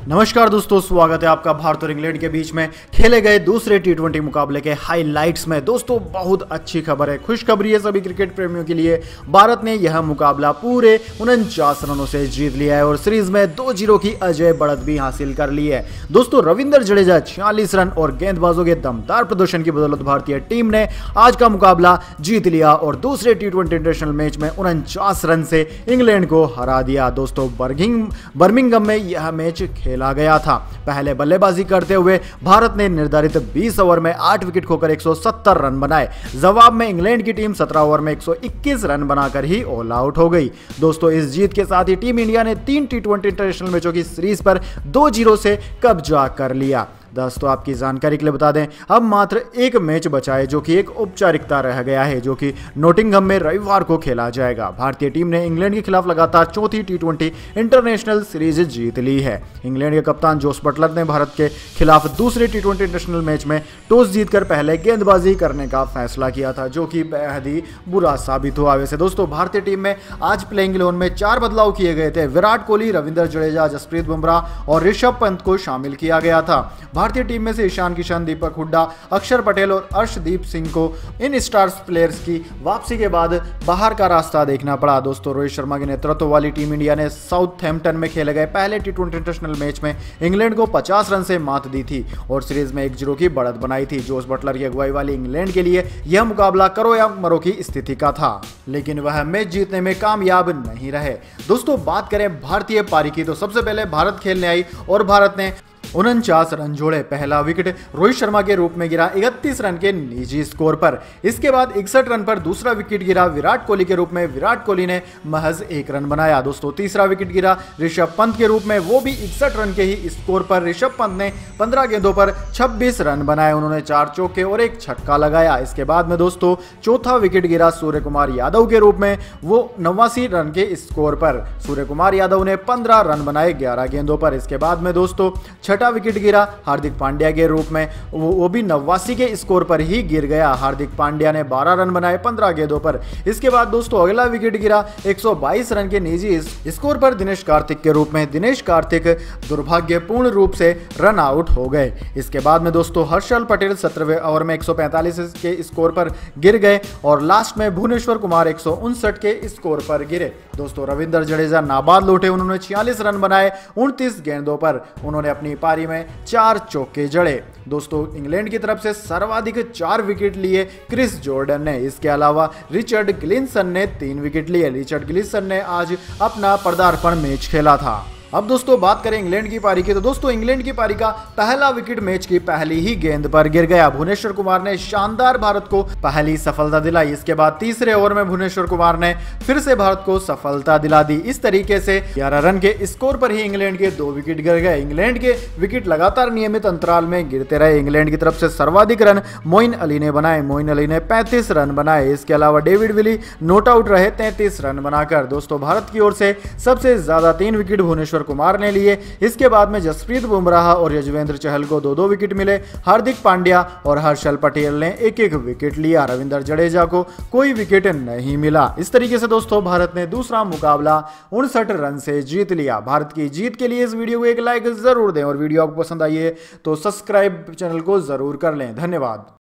नमस्कार दोस्तों, स्वागत है आपका भारत और इंग्लैंड के बीच में खेले गए दूसरे टी20 मुकाबले के हाइलाइट्स में। दोस्तों बहुत अच्छी खबर है, खुशखबरी है सभी क्रिकेट प्रेमियों के लिए। भारत ने यह मुकाबला पूरे 49 रनों से जीत लिया है और सीरीज में 2-0 की अजय बढ़त भी हासिल कर ली है। दोस्तों रविंद्र जडेजा 46 रन और गेंदबाजों के दमदार प्रदर्शन की बदौलत भारतीय टीम ने आज का मुकाबला जीत लिया और दूसरे टी20 इंटरनेशनल मैच में 49 रन से इंग्लैंड को हरा दिया। दोस्तों बर्मिंघम में यह मैच खेला गया था। पहले बल्लेबाजी करते हुए भारत ने निर्धारित 20 ओवर में 8 विकेट खोकर 170 रन बनाए। जवाब में इंग्लैंड की टीम 17 ओवर में 121 रन बनाकर ही ऑल आउट हो गई। दोस्तों इस जीत के साथ ही टीम इंडिया ने 3 टी20 इंटरनेशनल मैचों की सीरीज पर 2-0 से कब्जा कर लिया। दोस्तों आपकी जानकारी के लिए बता दें, अब मात्र एक मैच बचा है जो कि एक औपचारिकता रह गया है, जो कि नोटिंघम में रविवार को खेला जाएगा। भारतीय टीम ने इंग्लैंड के खिलाफ लगातार चौथी टी20 इंटरनेशनल सीरीज जीत ली है। इंग्लैंड के कप्तान जोस बटलर ने भारत के खिलाफ दूसरे टी20 इंटरनेशनल मैच में टॉस जीतकर पहले गेंदबाजी करने का फैसला किया था, जो कि बेहद ही बुरा साबित हुआ। वैसे दोस्तों भारतीय टीम में आज प्लेइंग 11 में 4 बदलाव किए गए थे। विराट कोहली, रविंद्र जडेजा, जसप्रीत बुमराह और ऋषभ पंत को शामिल किया गया था। भारतीय टीम में से ईशान किशन, दीपक हुड्डा, अक्षर पटेल और अर्शदीप सिंह को इन स्टार्स प्लेयर्स की वापसी के बाद बाहर का रास्ता देखना पड़ा। दोस्तों रोहित शर्मा के नेतृत्व वाली टीम इंडिया ने साउथहैम्पटन में खेले गए पहले टी20 इंटरनेशनल मैच में इंग्लैंड को 50 रन से मात दी थी और सीरीज में 1-0 की बढ़त बनाई थी। जोस बटलर की अगुवाई वाली इंग्लैंड के लिए यह मुकाबला करो या मरो की स्थिति का था, लेकिन वह मैच जीतने में कामयाब नहीं रहे। दोस्तों बात करें भारतीय पारी की, तो सबसे पहले भारत खेलने आई और भारत ने 49 रन जोड़े। पहला विकेट रोहित शर्मा के रूप में गिरा 31 रन के निजी स्कोर पर। इसके बाद 61 रन पर दूसरा विकेट गिरा विराट कोहली के रूप में। विराट कोहली ने महज 1 रन बनाया। दोस्तों तीसरा विकेट गिरा ऋषभ पंत के रूप में, वो भी 61 रन के ही स्कोर पर। ऋषभ पंत ने 15 गेंदों पर 26 रन बनाए। उन्होंने 4 चौके और 1 छक्का लगाया। इसके बाद में दोस्तों चौथा विकेट गिरा सूर्य कुमार यादव के रूप में, वो 89 रन के स्कोर पर। सूर्य कुमार यादव ने 15 रन बनाए 11 गेंदों पर। इसके बाद में दोस्तों छठा विकेट गिरा हार्दिक पांड्या के रूप में, वो भी 89 के स्कोर पर ही गिर गया। हार्दिक पांड्या ने 12 रन बनाए 15 गेंदों पर। इसके बाद दोस्तों अगला विकेट गिरा 122 रन के निजी स्कोर पर दिनेश कार्तिक के रूप में। दिनेश कार्तिक दुर्भाग्यपूर्ण रूप से रन आउट हो गए। इसके बाद में दोस्तों हर्षल पटेल 17वें ओवर में 145 के स्कोर पर गिर गए और लास्ट में भुवनेश्वर कुमार 159 के स्कोर पर गिरे। दोस्तों रविंद्र जडेजा नाबाद लौटे, उन्होंने 46 रन बनाए 29 गेंदों पर। उन्होंने अपनी पारी में 4 चौके जड़े। दोस्तों इंग्लैंड की तरफ से सर्वाधिक 4 विकेट लिए क्रिस जॉर्डन ने। इसके अलावा रिचर्ड ग्लिंसन ने 3 विकेट लिए। रिचर्ड ग्लिंसन ने आज अपना पदार्पण मैच खेला था। अब दोस्तों बात करें इंग्लैंड की पारी की, तो दोस्तों इंग्लैंड की पारी का पहला विकेट मैच की पहली ही गेंद पर गिर गया। भुवनेश्वर कुमार ने शानदार भारत को पहली सफलता दिलाई। इसके बाद तीसरे ओवर में भुवनेश्वर कुमार ने फिर से भारत को सफलता दिला दी। इस तरीके से 11 रन के स्कोर पर ही इंग्लैंड के 2 विकेट गिर गए। इंग्लैंड के विकेट लगातार नियमित अंतराल में गिरते रहे। इंग्लैंड की तरफ से सर्वाधिक रन मोइन अली ने बनाए। मोइन अली ने 35 रन बनाए। इसके अलावा डेविड विली नॉट आउट रहे 33 रन बनाकर। दोस्तों भारत की ओर से सबसे ज्यादा 3 विकेट भुवनेश्वर कुमार ने लिए। इसके बाद में जसप्रीत बुमराह और यजुवेंद्र चहल को 2-2 विकेट मिले। हार्दिक पांड्या और हर्षल पटेल ने 1-1 विकेट लिया। रविंद्र जडेजा को कोई विकेट नहीं मिला। इस तरीके से दोस्तों भारत ने दूसरा मुकाबला 59 रन से जीत लिया। भारत की जीत के लिए इस वीडियो को एक लाइक जरूर दें और वीडियो आपको पसंद आई है तो सब्सक्राइब चैनल को जरूर कर लें। धन्यवाद।